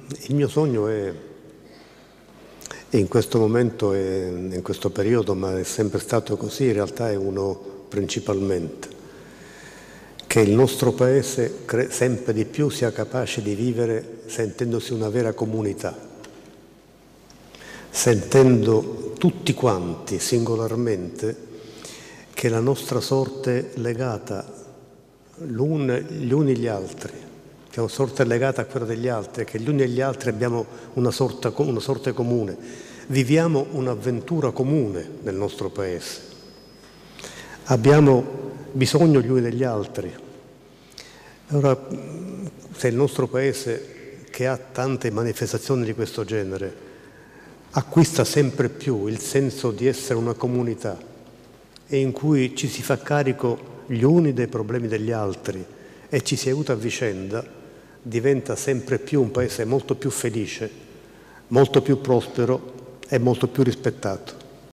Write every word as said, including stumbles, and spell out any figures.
Il mio sogno è, e in questo momento, è, in questo periodo, ma è sempre stato così, in realtà è uno principalmente, che il nostro Paese sempre di più sia capace di vivere sentendosi una vera comunità, sentendo tutti quanti singolarmente che la nostra sorte è legata gli uni agli altri, che è una sorte legata a quella degli altri, che gli uni e gli altri abbiamo una, sorta, una sorte comune, viviamo un'avventura comune nel nostro Paese, abbiamo bisogno gli uni degli altri. Allora, se il nostro Paese, che ha tante manifestazioni di questo genere, acquista sempre più il senso di essere una comunità e in cui ci si fa carico gli uni dei problemi degli altri e ci si aiuta a vicenda, diventa sempre più un Paese molto più felice, molto più prospero e molto più rispettato.